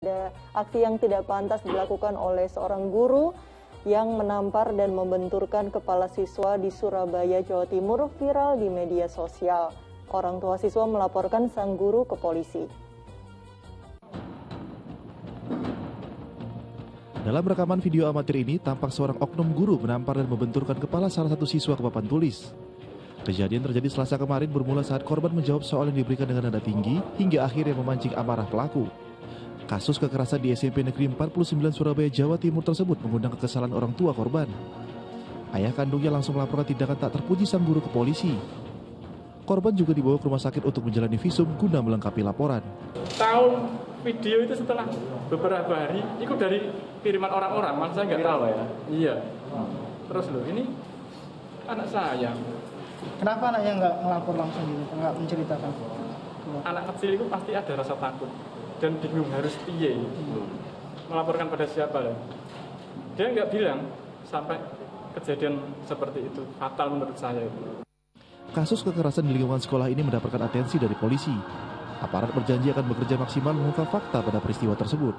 Ada aksi yang tidak pantas dilakukan oleh seorang guru yang menampar dan membenturkan kepala siswa di Surabaya, Jawa Timur viral di media sosial. Orang tua siswa melaporkan sang guru ke polisi. Dalam rekaman video amatir ini, tampak seorang oknum guru menampar dan membenturkan kepala salah satu siswa ke papan tulis. Kejadian terjadi Selasa kemarin bermula saat korban menjawab soal yang diberikan dengan nada tinggi hingga akhirnya memancing amarah pelaku. Kasus kekerasan di SMP Negeri 49 Surabaya, Jawa Timur tersebut mengundang kekesalan orang tua korban. Ayah kandungnya langsung melaporkan tindakan tak terpuji sang guru ke polisi. Korban juga dibawa ke rumah sakit untuk menjalani visum guna melengkapi laporan. Tahu video itu setelah beberapa hari, itu dari kiriman orang-orang, malah saya nggak tahu ya. Iya. Terus loh, ini anak saya. Kenapa anaknya nggak ngelapor langsung gitu, nggak menceritakan? Anak kecil itu pasti ada rasa takut dan bingung harus piye, melaporkan pada siapa lah. Dia nggak bilang sampai kejadian seperti itu, fatal menurut saya itu. Kasus kekerasan di lingkungan sekolah ini mendapatkan atensi dari polisi. Aparat berjanji akan bekerja maksimal mengungkap fakta pada peristiwa tersebut.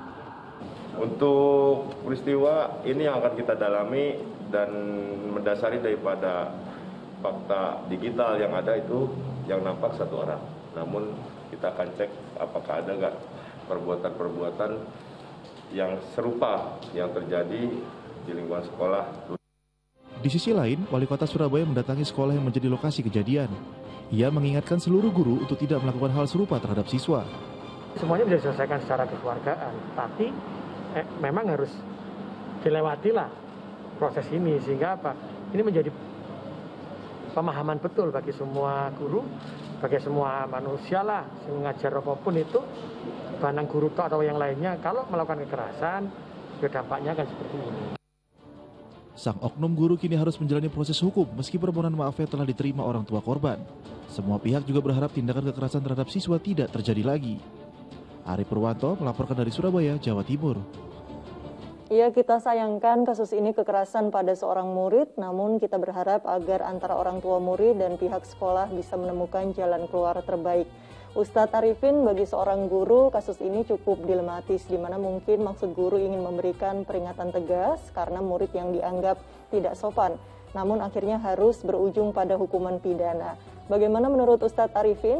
Untuk peristiwa ini yang akan kita dalami dan mendasari daripada fakta digital yang ada itu yang nampak satu orang. Namun kita akan cek apakah ada nggak perbuatan-perbuatan yang serupa yang terjadi di lingkungan sekolah. Di sisi lain, Wali Kota Surabaya mendatangi sekolah yang menjadi lokasi kejadian. Ia mengingatkan seluruh guru untuk tidak melakukan hal serupa terhadap siswa. Semuanya bisa diselesaikan secara kekeluargaan, tapi memang harus dilewatilah proses ini sehingga apa? Ini menjadi pemahaman betul bagi semua guru, bagi semua manusia lah, mengajar apapun itu, bahan guru atau yang lainnya, kalau melakukan kekerasan, dampaknya akan seperti ini. Sang oknum guru kini harus menjalani proses hukum meski permohonan maafnya telah diterima orang tua korban. Semua pihak juga berharap tindakan kekerasan terhadap siswa tidak terjadi lagi. Ari Purwanto melaporkan dari Surabaya, Jawa Timur. Ya, kita sayangkan kasus ini kekerasan pada seorang murid, namun kita berharap agar antara orang tua murid dan pihak sekolah bisa menemukan jalan keluar terbaik. Ustadz Arifin, bagi seorang guru, kasus ini cukup dilematis, di mana mungkin maksud guru ingin memberikan peringatan tegas karena murid yang dianggap tidak sopan, namun akhirnya harus berujung pada hukuman pidana. Bagaimana menurut Ustadz Arifin?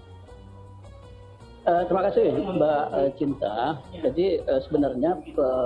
Terima kasih Mbak Cinta. Jadi sebenarnya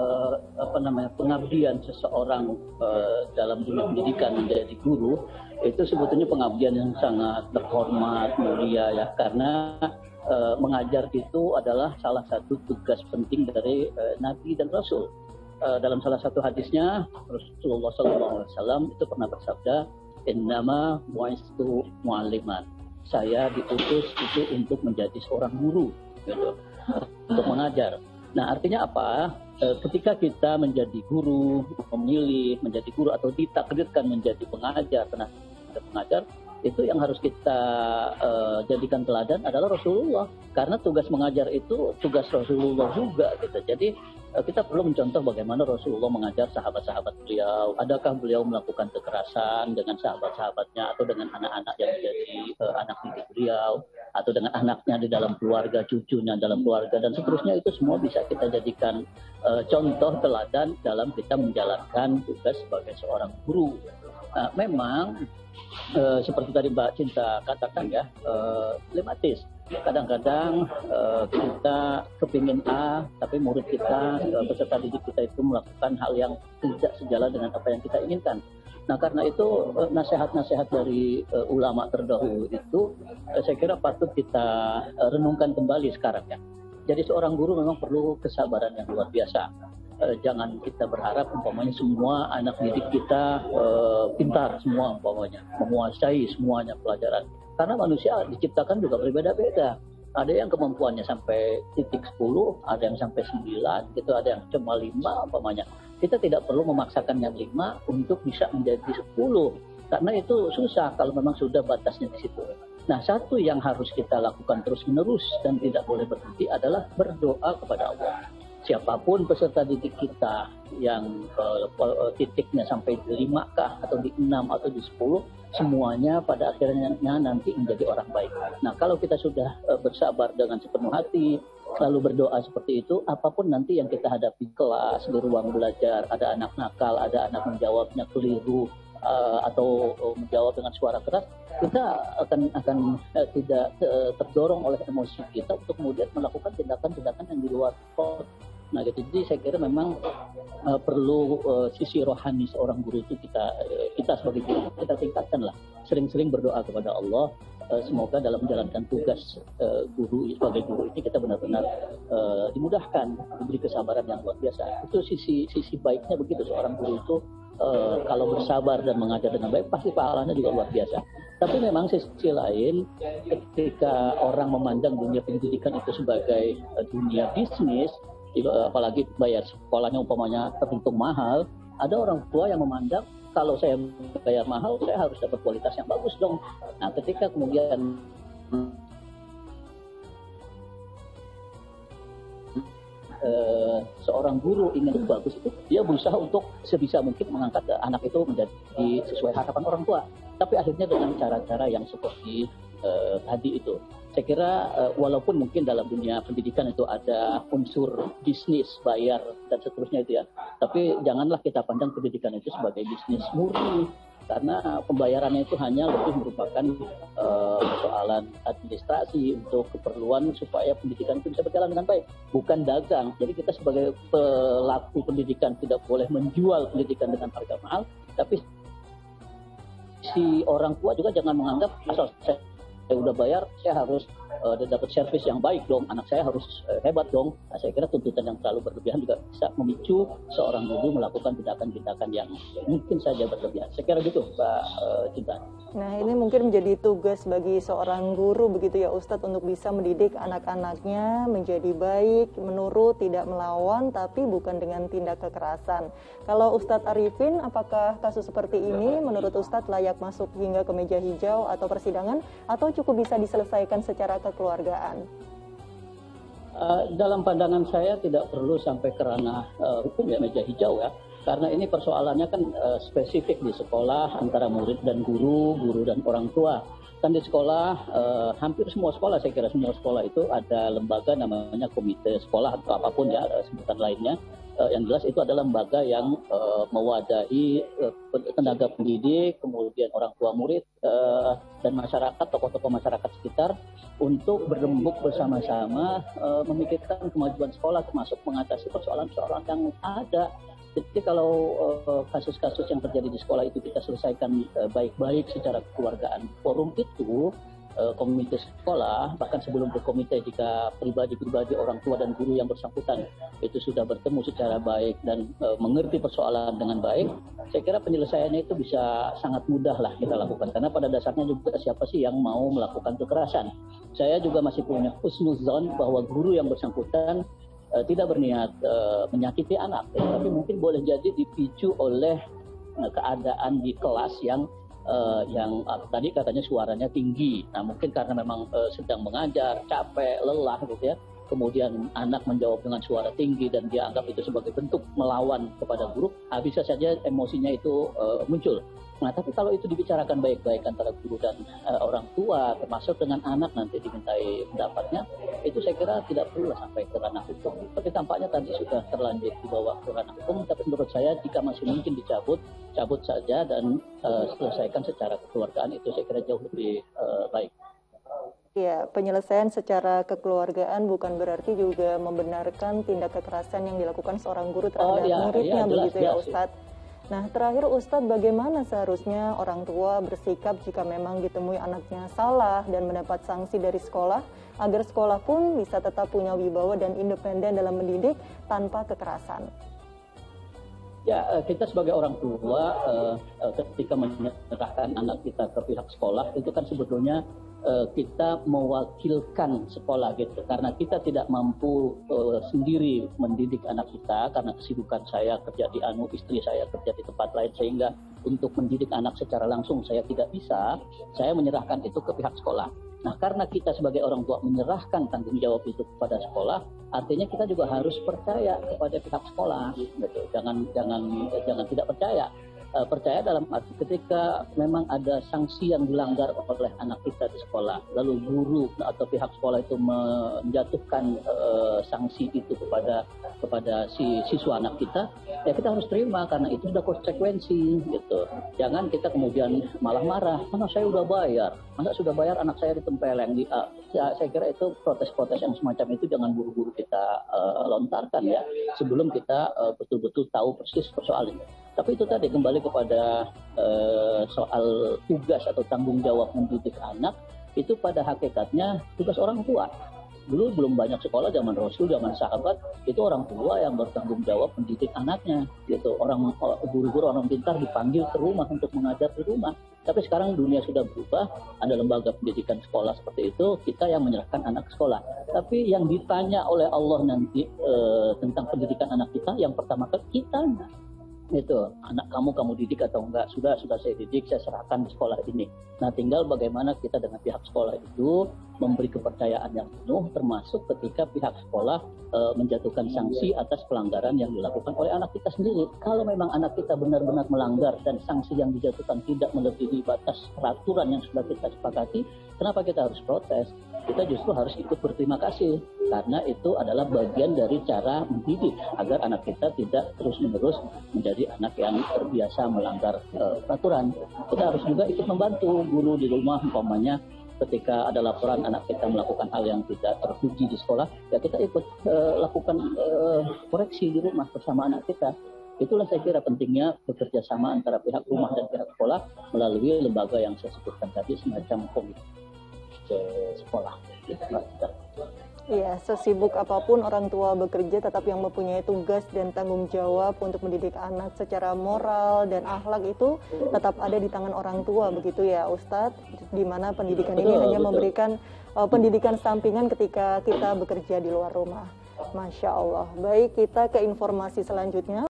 pengabdian seseorang dalam dunia pendidikan menjadi guru itu sebetulnya pengabdian yang sangat terhormat, mulia ya, karena mengajar itu adalah salah satu tugas penting dari Nabi dan Rasul. Dalam salah satu hadisnya Rasulullah SAW itu pernah bersabda, "Innama bu'istu mu'alliman." Saya diutus itu untuk menjadi seorang guru, gitu, untuk mengajar. Nah, artinya apa? Ketika kita menjadi guru, memilih menjadi guru atau ditakdirkan menjadi pengajar, pengajar, itu yang harus kita jadikan teladan adalah Rasulullah. Karena tugas mengajar itu tugas Rasulullah juga, gitu. Jadi kita perlu mencontoh bagaimana Rasulullah mengajar sahabat-sahabat beliau. Adakah beliau melakukan kekerasan dengan sahabat-sahabatnya atau dengan anak-anak yang menjadi anak didik beliau, atau dengan anaknya di dalam keluarga, cucunya dalam keluarga, dan seterusnya. Itu semua bisa kita jadikan contoh teladan dalam kita menjalankan tugas sebagai seorang guru. Memang seperti tadi Mbak Cinta katakan ya, dilematis. Kadang-kadang kita kepingin A, tapi murid kita, peserta didik kita itu melakukan hal yang tidak sejalan dengan apa yang kita inginkan. Nah, karena itu nasihat-nasihat dari ulama terdahulu itu saya kira patut kita renungkan kembali sekarang ya. Jadi seorang guru memang perlu kesabaran yang luar biasa. Jangan kita berharap umpamanya semua anak didik kita pintar semua, umpamanya menguasai semuanya pelajaran. Karena manusia diciptakan juga berbeda-beda. Ada yang kemampuannya sampai titik 10, ada yang sampai 9, gitu, ada yang cuma 5 umpamanya. Kita tidak perlu memaksakan yang 5 untuk bisa menjadi 10. Karena itu susah kalau memang sudah batasnya di situ. Nah, satu yang harus kita lakukan terus-menerus dan tidak boleh berhenti adalah berdoa kepada Allah. Siapapun peserta didik kita yang titiknya sampai di 5 kah, atau di 6 atau di 10, semuanya pada akhirnya nanti menjadi orang baik. Nah, kalau kita sudah bersabar dengan sepenuh hati, selalu berdoa seperti itu. Apapun nanti yang kita hadapi kelas, di ruang belajar, ada anak nakal, ada anak menjawabnya keliru, atau menjawab dengan suara keras, kita akan tidak terdorong oleh emosi kita untuk kemudian melakukan tindakan-tindakan yang di luar kod. Nah gitu. Jadi saya kira memang perlu sisi rohani seorang guru itu kita sebagai guru kita tingkatkan lah. Sering-sering berdoa kepada Allah, semoga dalam menjalankan tugas guru sebagai guru ini kita benar-benar dimudahkan, diberi kesabaran yang luar biasa. Itu sisi baiknya begitu, seorang guru itu kalau bersabar dan mengajar dengan baik pasti pahalanya juga luar biasa. Tapi memang sisi lain, ketika orang memandang dunia pendidikan itu sebagai dunia bisnis, apalagi bayar sekolahnya umpamanya terhitung mahal, ada orang tua yang memandang kalau saya bayar mahal saya harus dapat kualitas yang bagus dong. Nah ketika kemudian seorang guru ingin bagus itu, dia berusaha untuk sebisa mungkin mengangkat anak itu menjadi sesuai harapan orang tua. Tapi akhirnya dengan cara-cara yang seperti tadi itu. Saya kira walaupun mungkin dalam dunia pendidikan itu ada unsur bisnis, bayar dan seterusnya itu ya. Tapi janganlah kita pandang pendidikan itu sebagai bisnis murni. Karena pembayarannya itu hanya lebih merupakan persoalan administrasi untuk keperluan supaya pendidikan itu bisa berjalan dengan baik, bukan dagang. Jadi kita sebagai pelaku pendidikan tidak boleh menjual pendidikan dengan harga mahal, tapi si orang tua juga jangan menganggap asal saya udah bayar, saya harus dapat servis yang baik dong, anak saya harus hebat dong. Nah, saya kira tuntutan yang terlalu berlebihan juga bisa memicu seorang guru melakukan tindakan-tindakan yang mungkin saja berlebihan. Saya kira gitu, Mbak Cinta. Nah, ini mungkin menjadi tugas bagi seorang guru begitu ya Ustadz, untuk bisa mendidik anak-anaknya menjadi baik, menurut, tidak melawan, tapi bukan dengan tindak kekerasan. Kalau Ustadz Arifin, apakah kasus seperti ini menurut Ustadz layak masuk hingga ke meja hijau atau persidangan, atau cukup bisa diselesaikan secara kekeluargaan? Dalam pandangan saya tidak perlu sampai ke ranah hukum ya, meja hijau ya. Karena ini persoalannya kan spesifik di sekolah antara murid dan guru dan orang tua. Kan di sekolah, hampir semua sekolah, saya kira semua sekolah itu ada lembaga namanya komite sekolah atau apapun ya, sebutan lainnya. Yang jelas itu adalah lembaga yang mewadahi tenaga pendidik, kemudian orang tua murid, dan masyarakat, tokoh-tokoh masyarakat sekitar untuk berembuk bersama-sama memikirkan kemajuan sekolah, termasuk mengatasi persoalan-persoalan yang ada. Jadi kalau kasus-kasus yang terjadi di sekolah itu kita selesaikan baik-baik secara kekeluargaan, forum itu, komite sekolah, bahkan sebelum ke komite, jika pribadi-pribadi orang tua dan guru yang bersangkutan itu sudah bertemu secara baik dan mengerti persoalan dengan baik, saya kira penyelesaiannya itu bisa sangat mudah lah kita lakukan. Karena pada dasarnya juga siapa sih yang mau melakukan kekerasan. Saya juga masih punya husnuzon bahwa guru yang bersangkutan tidak berniat menyakiti anak, tapi mungkin boleh jadi dipicu oleh keadaan di kelas yang tadi katanya suaranya tinggi. Nah mungkin karena memang sedang mengajar, capek, lelah gitu ya. Kemudian anak menjawab dengan suara tinggi dan dia anggap itu sebagai bentuk melawan kepada guru, bisa saja emosinya itu muncul. Nah tapi kalau itu dibicarakan baik-baik antara guru dan orang tua, termasuk dengan anak nanti dimintai pendapatnya, itu saya kira tidak perlu sampai ke ranah hukum. Tapi tampaknya tadi sudah terlanjur dibawa ke ranah hukum, tapi menurut saya jika masih mungkin cabut saja dan selesaikan secara kekeluargaan, itu saya kira jauh lebih baik. Ya, penyelesaian secara kekeluargaan bukan berarti juga membenarkan tindak kekerasan yang dilakukan seorang guru terhadap muridnya, begitu ya Ustadz. Nah, terakhir Ustadz, bagaimana seharusnya orang tua bersikap jika memang ditemui anaknya salah dan mendapat sanksi dari sekolah, agar sekolah pun bisa tetap punya wibawa dan independen dalam mendidik tanpa kekerasan? Ya, kita sebagai orang tua ketika menyerahkan anak kita ke pihak sekolah, itu kan sebetulnya kita mewakilkan sekolah gitu, karena kita tidak mampu sendiri mendidik anak kita karena kesibukan saya kerja di istri saya kerja di tempat lain, sehingga untuk mendidik anak secara langsung saya tidak bisa, saya menyerahkan itu ke pihak sekolah. Nah, karena kita sebagai orang tua menyerahkan tanggung jawab itu kepada sekolah, artinya kita juga harus percaya kepada pihak sekolah gitu. Jangan tidak percaya. percaya dalam arti ketika memang ada sanksi yang dilanggar oleh anak kita di sekolah, lalu guru atau pihak sekolah itu menjatuhkan sanksi itu kepada si siswa anak kita, ya kita harus terima karena itu sudah konsekuensi gitu. Jangan kita kemudian malah marah, mana saya udah bayar, masa sudah bayar anak saya ditempeleng. Saya kira itu protes-protes yang semacam itu jangan buru-buru kita lontarkan ya, sebelum kita betul-betul tahu persis persoalan ini. Tapi itu tadi kembali kepada soal tugas atau tanggung jawab mendidik anak, itu pada hakikatnya tugas orang tua. Dulu belum banyak sekolah, zaman Rasul, zaman sahabat, itu orang tua yang bertanggung jawab mendidik anaknya. Gitu. Guru-guru orang pintar dipanggil ke rumah untuk mengajar di rumah. Tapi sekarang dunia sudah berubah, ada lembaga pendidikan sekolah seperti itu, kita yang menyerahkan anak ke sekolah. Tapi yang ditanya oleh Allah nanti tentang pendidikan anak kita, yang pertama ke kita. Itu anak kamu didik atau enggak, sudah saya didik, saya serahkan di sekolah ini. Nah, tinggal bagaimana kita dengan pihak sekolah itu memberi kepercayaan yang penuh, termasuk ketika pihak sekolah menjatuhkan sanksi atas pelanggaran yang dilakukan oleh anak kita sendiri. Kalau memang anak kita benar-benar melanggar dan sanksi yang dijatuhkan tidak melebihi batas peraturan yang sudah kita sepakati, kenapa kita harus protes? Kita justru harus ikut berterima kasih, karena itu adalah bagian dari cara mendidik agar anak kita tidak terus-menerus menjadi anak yang terbiasa melanggar peraturan. Kita harus juga ikut membantu guru di rumah, umpamanya ketika ada laporan anak kita melakukan hal yang tidak terpuji di sekolah, ya kita ikut lakukan koreksi di rumah bersama anak kita. Itulah saya kira pentingnya bekerja sama antara pihak rumah dan pihak sekolah melalui lembaga yang saya sebutkan tadi, semacam komite sekolah. Iya, sesibuk apapun orang tua bekerja, tetap yang mempunyai tugas dan tanggung jawab untuk mendidik anak secara moral dan akhlak itu tetap ada di tangan orang tua, begitu ya Ustadz? Di mana pendidikan ini hanya memberikan pendidikan sampingan ketika kita bekerja di luar rumah. Masya Allah. Baik, kita ke informasi selanjutnya.